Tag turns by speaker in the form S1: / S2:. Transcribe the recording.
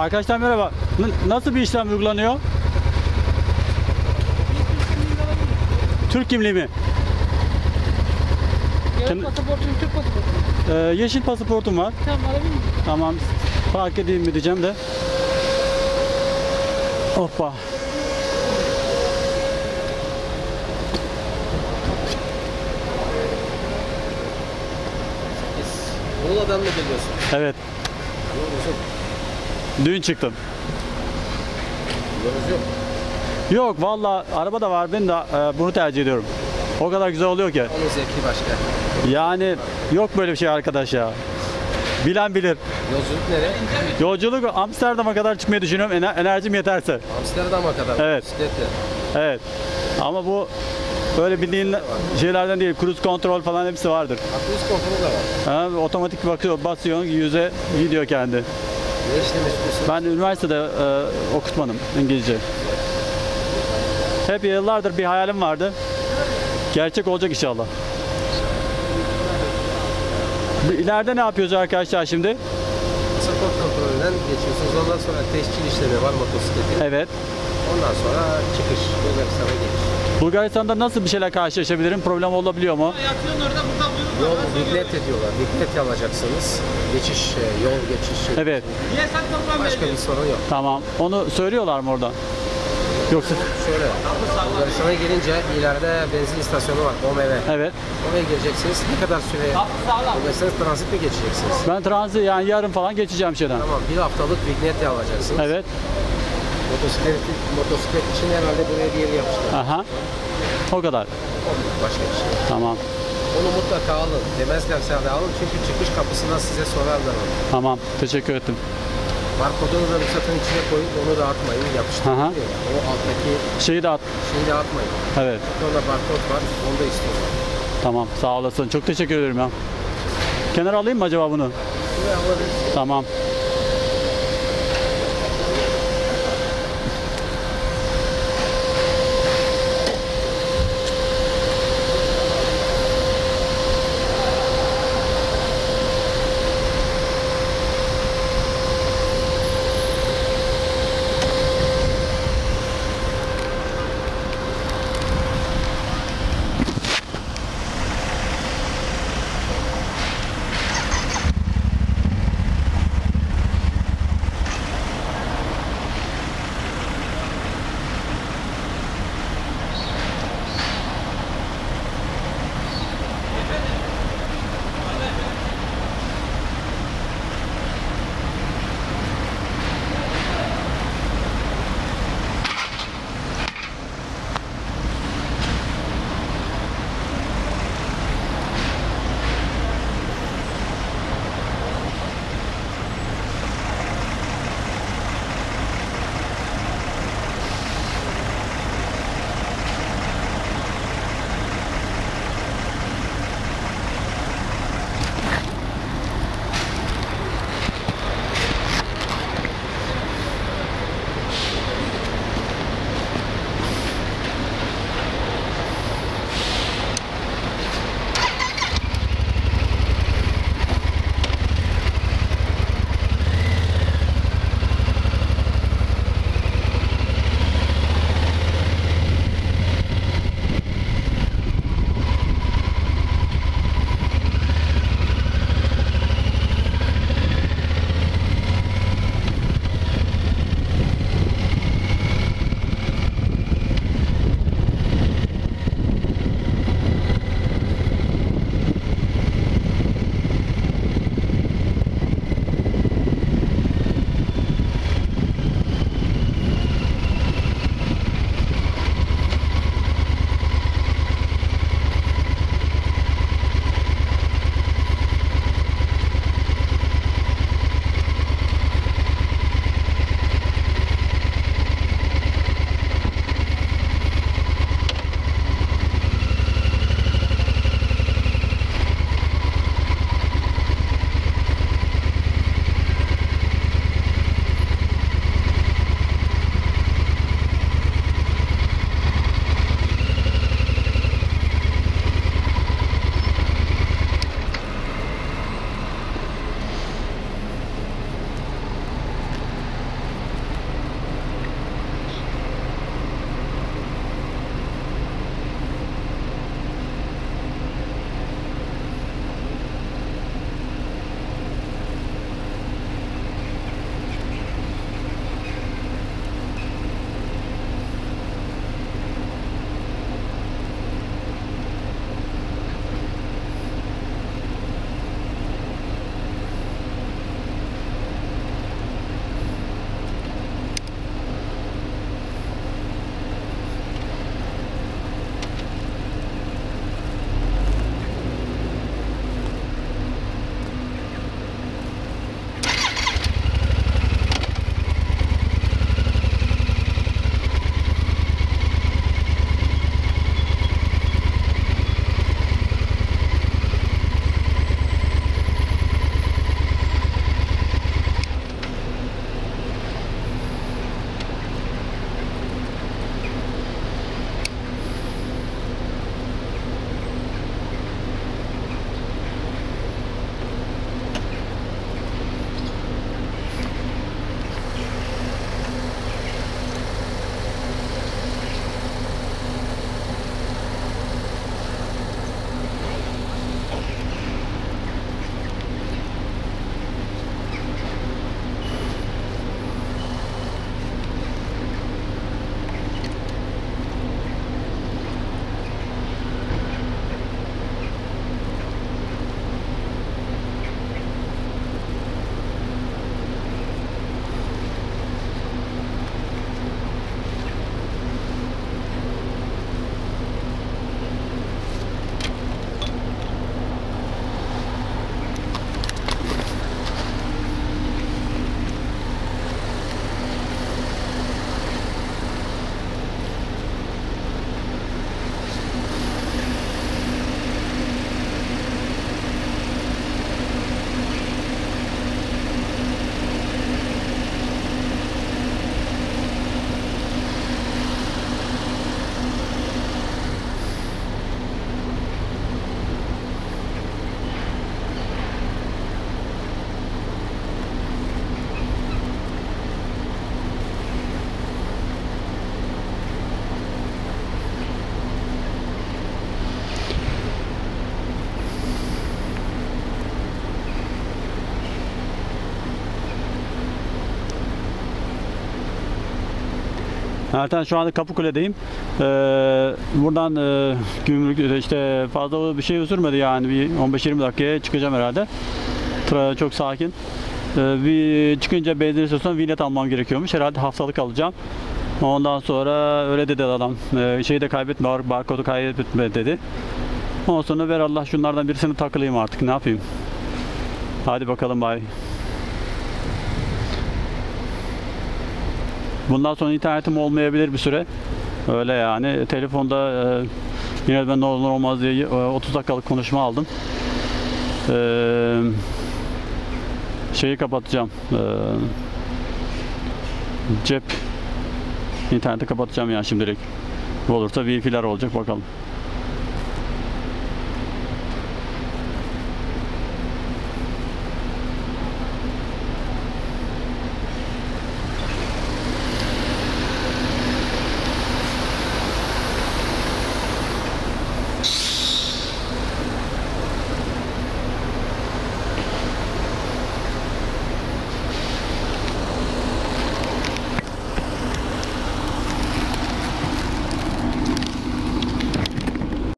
S1: Arkadaşlar merhaba. Nasıl bir işlem uygulanıyor? Türk kimliği mi?
S2: Pasaportum Türk pasaportum.
S1: Yeşil pasaportum var.
S2: Tamam alabilir miyim?
S1: Tamam. Fark edeyim mi diyeceğim de. Hoppa.
S3: Muğla'dan mı geliyorsun?
S1: Evet. Dün çıktım.
S3: Yolunuz yok.
S1: Yok valla araba da var, ben de bunu tercih ediyorum. O kadar güzel oluyor ki.
S3: Onun zevki başka.
S1: Yani yok böyle bir şey arkadaş ya. Bilen bilir.
S3: Yolculuk nereye?
S1: Yolculuk Amsterdam'a kadar çıkmayı düşünüyorum, enerjim yeterse.
S3: Amsterdam'a kadar.
S1: Evet.
S3: Bisikletle.
S1: Evet. Ama bu böyle bildiğin şeylerden değil. Cruise kontrol falan hepsi vardır.
S3: Aklınız kontrolü de var.
S1: Ha, otomatik bakıyor, basıyorsun, yüze gidiyor kendi.
S3: Ne işle meşgulsün?
S1: Ben üniversitede okutmanım İngilizce. Hep yıllardır bir hayalim vardı. Gerçek olacak inşallah. İleride ne yapıyoruz arkadaşlar şimdi?
S3: Pasaport kontrolünden geçiyorsunuz. Ondan sonra tescil işlemi var motosikletin.
S1: Evet.
S3: Ondan sonra çıkış. Bulgaristan'a geliş.
S1: Bulgaristan'da nasıl bir şeyler karşılaşabilirim? Problem olabiliyor mu?
S2: Yatıyorsun orada burada
S3: Yol vignet ediyorlar. Vignet alacaksınız. Geçiş, yol geçişi.
S1: Evet.
S2: Niye sen toplam
S3: Başka bir sorun yok.
S1: Tamam. Onu söylüyorlar mı orada? Yoksa?
S3: Şöyle, Bulgaristan'a gelince ileride benzin istasyonu var, OMV.
S1: Evet.
S3: Oraya gireceksiniz. Ne kadar süre Bulgaristan'a transit mi geçeceksiniz?
S1: Ben transit yani yarın falan geçeceğim şeyden.
S3: Tamam, bir haftalık vignet alacaksınız.
S1: Evet.
S3: Motosiklet için herhalde buraya bir yeri yapmışlar.
S1: Aha. O kadar.
S3: Başka bir şey.
S1: Tamam.
S3: Onu mutlaka alın. Demezlerse de alın çünkü çıkış kapısından size sorarlar onu.
S1: Tamam. Teşekkür ettim.
S3: Barkodunu da ruhsatın içine koyup onu da atmayın. Yapıştırın.
S1: Aha.
S3: O alttaki
S1: Şeyi de at.
S3: şeyi de atmayın.
S1: Evet.
S3: Sonra barkod var. Onu da istiyorlar.
S1: Tamam. Sağ olasın. Çok teşekkür ederim ya. Kenara alayım mı acaba bunu?
S3: Buraya alabilirsiniz.
S1: Tamam. Zaten şu anda Kapıkule'deyim. Buradan gümrük işte fazla bir şey sürmedi yani bir 15-20 dakikaya çıkacağım herhalde. Çok sakin. Bir çıkınca benzin istasyonundan vinet almam gerekiyormuş. Herhalde haftalık alacağım. Ondan sonra öyle dedi adam. Şeyi de kaybetme, barkodu kaybetme dedi. Ondan sonra ver Allah şunlardan birisini takılayım artık. Ne yapayım? Hadi bakalım bay. Bundan sonra internetim olmayabilir bir süre. Öyle yani. Telefonda yine ben ne olur olmaz diye 30 dakikalık konuşma aldım. Şeyi kapatacağım. Cep interneti kapatacağım yani şimdilik. Bu olursa Wi-Fi'ler olacak bakalım.